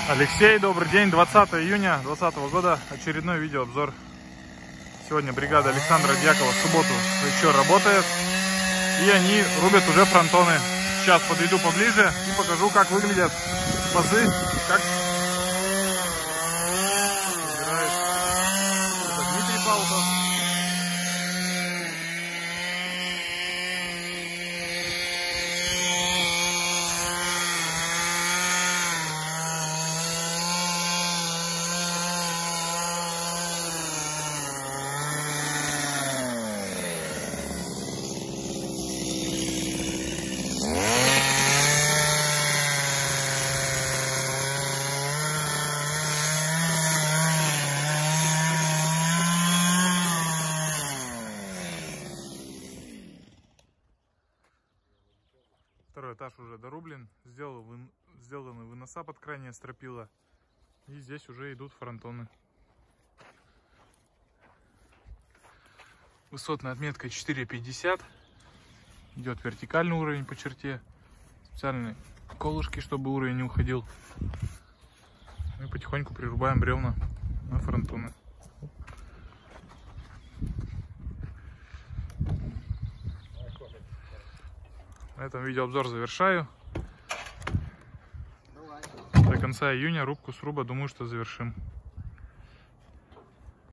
Алексей, добрый день. 20 июня 2020 года. Очередной видеообзор. Сегодня бригада Александра Дьякова в субботу еще работает. И они рубят уже фронтоны. Сейчас подойду поближе и покажу, как выглядят пазы. Как собирает Дмитрий Паутов. Второй этаж уже дорублен, сделаны выноса под крайнее стропила, и здесь уже идут фронтоны. Высотная отметка 4,50, идет вертикальный уровень по черте, специальные колышки, чтобы уровень не уходил. И потихоньку прирубаем бревна на фронтоны. На этом видеообзор завершаю. До конца июня рубку сруба, думаю, что завершим.